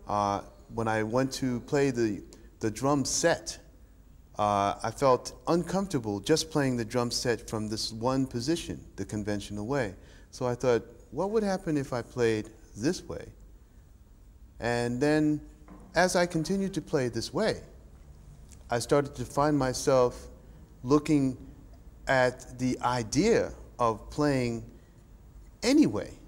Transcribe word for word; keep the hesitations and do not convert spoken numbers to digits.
Uh, when I went to play the, the drum set, uh, I felt uncomfortable just playing the drum set from this one position, the conventional way. So I thought, what would happen if I played this way? And then, as I continued to play this way, I started to find myself looking at the idea of playing any way.